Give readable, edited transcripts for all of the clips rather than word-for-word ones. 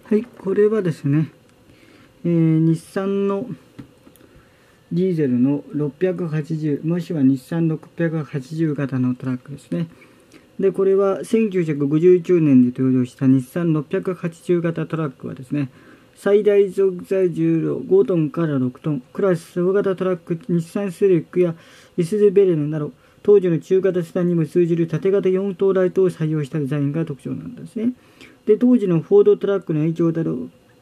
はい、これはですね、日産のディーゼルの680、もしくは日産680型のトラックですね。で、これは1959年に登場した日産680型トラックはですね、最大属載重量5トンから6トン、クラス大型トラック、日産セレックやイスズベレネなど、当時の中型セダンにも通じる縦型4灯ライトを採用したデザインが特徴なんですね。で、当時のフォードトラックの影響だろ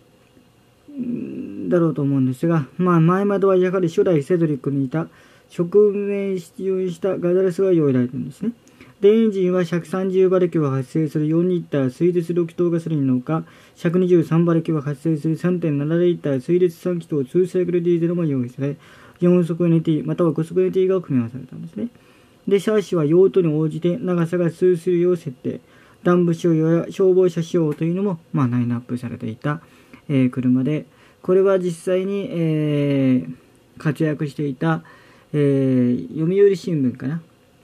うと思うんですが、前窓はやはり初代セドリックにいた側面使用したガザレスが用意られているんですね。で、エンジンは130馬力を発生する4リッター水力6気筒ガソリンのほか、123馬力を発生する 3.7 リッター水力3気筒2サイクルディーゼルも用意され、4速 NT または5速 NT が組み合わされたんですね。で、シャーシは用途に応じて長さが数種類を設定。暖部使用や消防車使用というのも、ラインナップされていた、車で、これは実際に、活躍していた、読売新聞かな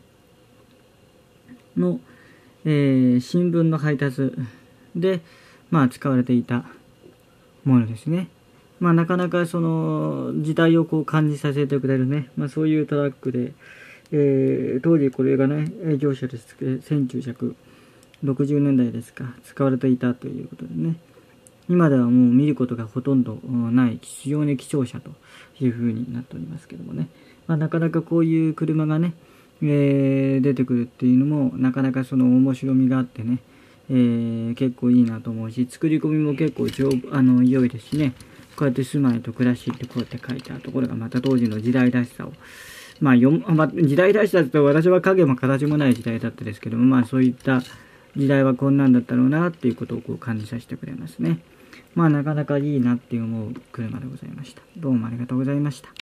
の、新聞の配達で、使われていたものですね。なかなかその時代をこう感じさせてくれるね、そういうトラックで、当時これがね、乗車ですけど、1960年代ですか、使われていたということでね、今ではもう見ることがほとんどない非常に貴重車というふうになっておりますけどもね、なかなかこういう車がね、出てくるっていうのもなかなかその面白みがあってね、結構いいなと思うし、作り込みも結構良いですしね、こうやって住まいと暮らしってこうやって書いてあるところがまた当時の時代らしさを時代らしさと私は影も形もない時代だったですけども、そういった時代はこんなんだったろうなっていうことをこう感じさせてくれますね。なかなかいいなって思う車でございました。どうもありがとうございました。